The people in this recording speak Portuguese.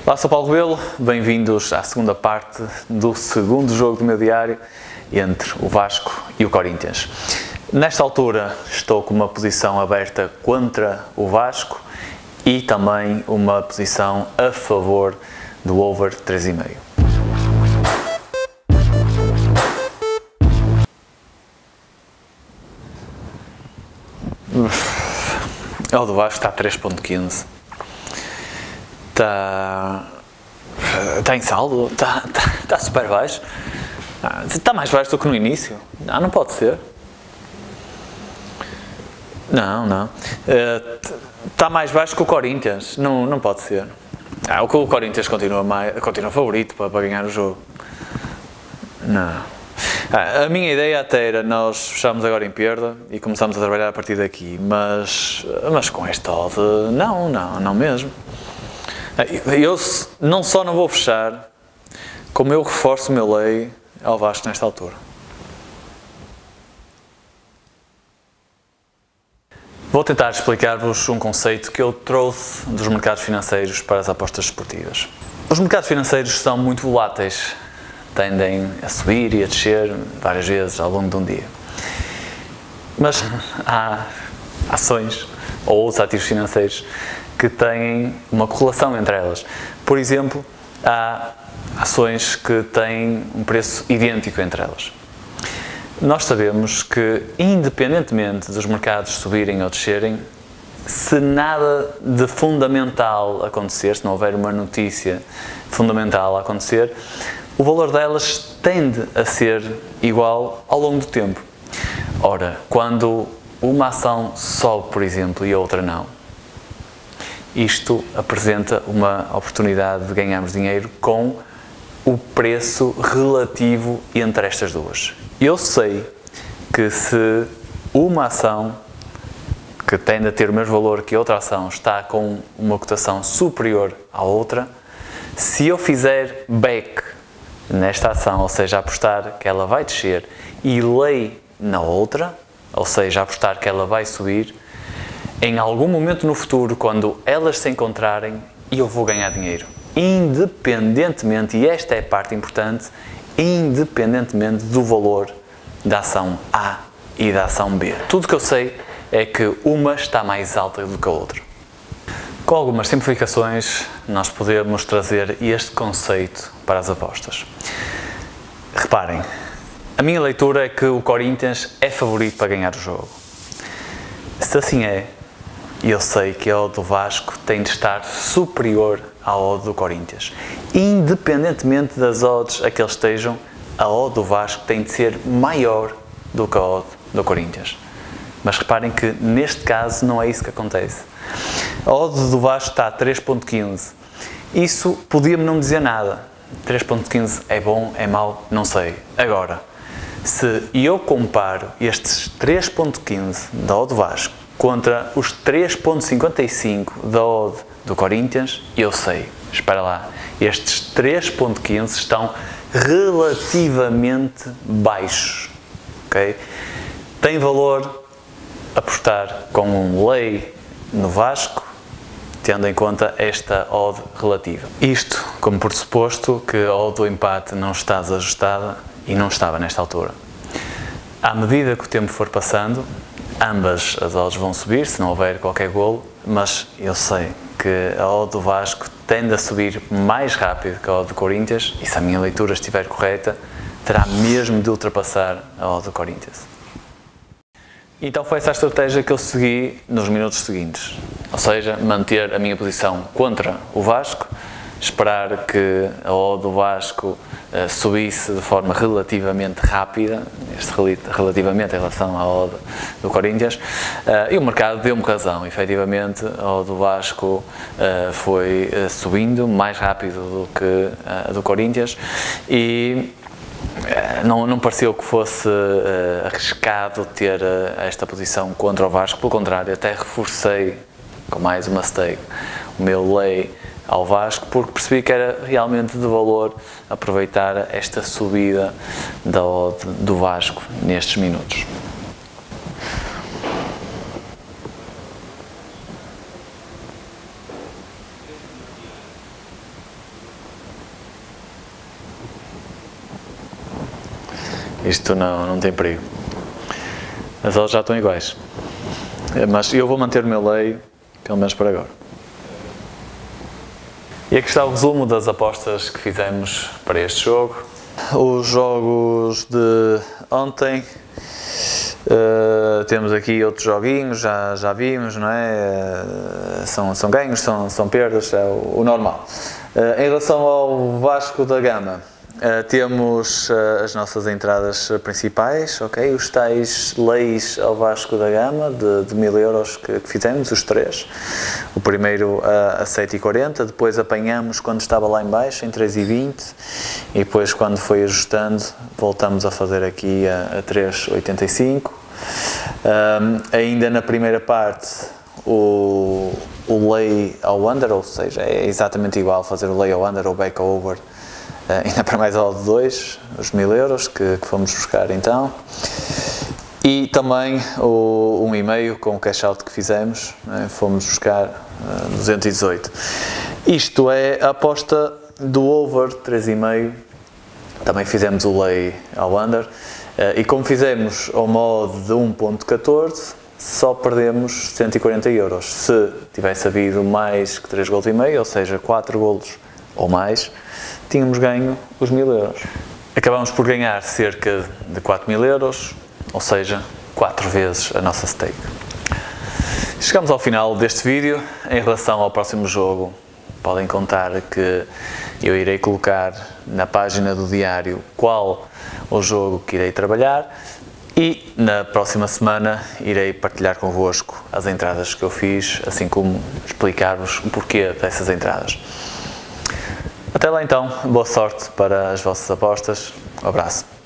Olá, sou Paulo Rebelo, bem-vindos à segunda parte do segundo jogo do meu diário entre o Vasco e o Corinthians. Nesta altura estou com uma posição aberta contra o Vasco e também uma posição a favor do over 3,5. O do Vasco está a 3,15. Está em saldo, está super baixo. Está mais baixo do que no início. Não pode ser. Não. Está mais baixo que o Corinthians. Não pode ser. O Corinthians continua favorito para ganhar o jogo. Não. A minha ideia até era nós fecharmos agora em perda e começarmos a trabalhar a partir daqui, mas com esta odd, não mesmo. Eu não só não vou fechar, como eu reforço o meu lei ao Vasco nesta altura. Vou tentar explicar-vos um conceito que eu trouxe dos mercados financeiros para as apostas esportivas. Os mercados financeiros são muito voláteis, tendem a subir e a descer várias vezes ao longo de um dia. Mas há ações ou outros ativos financeiros que têm uma correlação entre elas. Por exemplo, há ações que têm um preço idêntico entre elas. Nós sabemos que, independentemente dos mercados subirem ou descerem, se nada de fundamental acontecer, se não houver uma notícia fundamental a acontecer, o valor delas tende a ser igual ao longo do tempo. Ora, quando uma ação sobe, por exemplo, e a outra não, isto apresenta uma oportunidade de ganharmos dinheiro com o preço relativo entre estas duas. Eu sei que se uma ação que tende a ter o mesmo valor que outra ação está com uma cotação superior à outra, se eu fizer back nesta ação, ou seja, apostar que ela vai descer e lei na outra, ou seja, apostar que ela vai subir, em algum momento no futuro, quando elas se encontrarem, eu vou ganhar dinheiro. Independentemente, e esta é a parte importante, independentemente do valor da ação A e da ação B. Tudo que eu sei é que uma está mais alta do que a outra. Com algumas simplificações, nós podemos trazer este conceito para as apostas. Reparem, a minha leitura é que o Corinthians é favorito para ganhar o jogo. Se assim é, eu sei que a odd do Vasco tem de estar superior à odd do Corinthians. Independentemente das odds a que eles estejam, a odd do Vasco tem de ser maior do que a odd do Corinthians. Mas reparem que neste caso não é isso que acontece. A odd do Vasco está a 3,15. Isso podia-me não dizer nada. 3,15 é bom, é mau, não sei. Agora, se eu comparo estes 3,15 da odd do Vasco contra os 3,55 da odd do Corinthians, eu sei, espera lá, estes 3,15 estão relativamente baixos, ok? Tem valor apostar com um lay no Vasco, tendo em conta esta odd relativa. Isto como por suposto que a odd do empate não está desajustada e não estava nesta altura. À medida que o tempo for passando, ambas as odds vão subir, se não houver qualquer golo, mas eu sei que a odd do Vasco tende a subir mais rápido que a odd do Corinthians e se a minha leitura estiver correta, terá mesmo de ultrapassar a odd do Corinthians. Então foi essa a estratégia que eu segui nos minutos seguintes, ou seja, manter a minha posição contra o Vasco, esperar que a odd do Vasco subisse de forma relativamente rápida, relativamente em relação à odd do Corinthians, e o mercado deu-me razão, efetivamente a odd do Vasco foi subindo mais rápido do que a do Corinthians e não pareceu que fosse arriscado ter esta posição contra o Vasco, pelo contrário, até reforcei com mais uma stake o meu lay ao Vasco, porque percebi que era realmente de valor aproveitar esta subida da odd do Vasco nestes minutos. isto não tem perigo. Mas elas já estão iguais. Mas eu vou manter o meu lei, pelo menos por agora. E aqui está o resumo das apostas que fizemos para este jogo. Os jogos de ontem, temos aqui outros joguinhos, já vimos, não é? São ganhos, são perdas, é o normal. Em relação ao Vasco da Gama, temos as nossas entradas principais, ok? Os tais leis ao Vasco da Gama de 1000 euros que fizemos, os três. O primeiro a 7,40, depois apanhamos quando estava lá em baixo, em 3,20, e depois quando foi ajustando, voltamos a fazer aqui a 3,85. Ainda na primeira parte, o lay ao under, ou seja, é exatamente igual fazer o lay ao under ou back over, ainda para mais ao de 2, os 1000 euros que fomos buscar então. E também o 1,5 com o cash out que fizemos, né? Fomos buscar 218. Isto é a aposta do over 3,5. Também fizemos o lay ao under. E como fizemos ao modo de 1.14, só perdemos 140 euros. Se tivesse havido mais que 3 golos e meio, ou seja, 4 golos ou mais, tínhamos ganho os 1000 euros. Acabamos por ganhar cerca de 4.000 euros, ou seja, 4 vezes a nossa stake. Chegamos ao final deste vídeo. Em relação ao próximo jogo, podem contar que eu irei colocar na página do diário qual o jogo que irei trabalhar e na próxima semana irei partilhar convosco as entradas que eu fiz, assim como explicar-vos o porquê dessas entradas. Até lá então, boa sorte para as vossas apostas. Um abraço.